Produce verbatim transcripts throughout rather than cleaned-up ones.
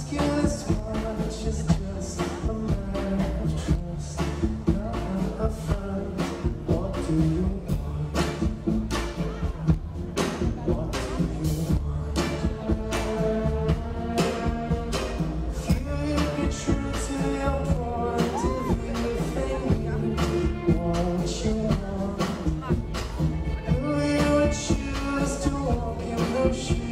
ask you this much, it's just a matter of trust, not a friend. What do you want? What do you want? You be true to your point of view, think what you want. Who you would choose to walk in those shoes.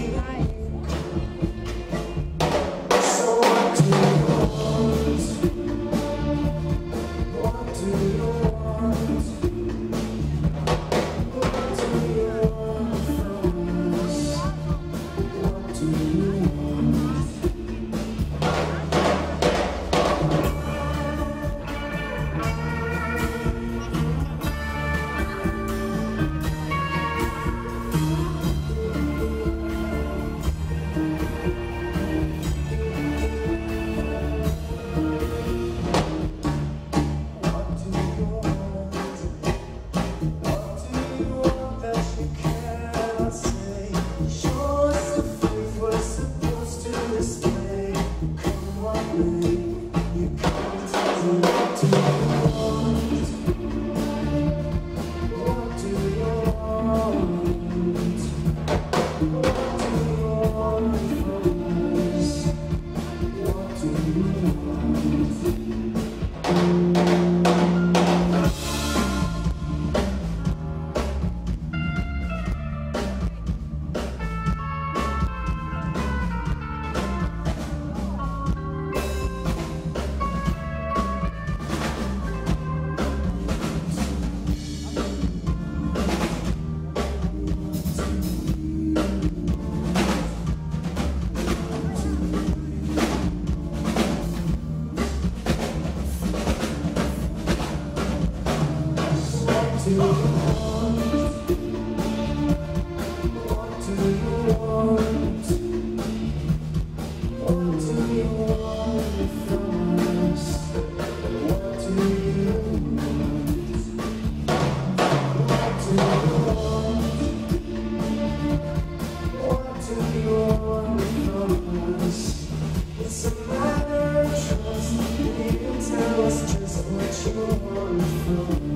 It's a matter of trust. You tell us just what you want from us.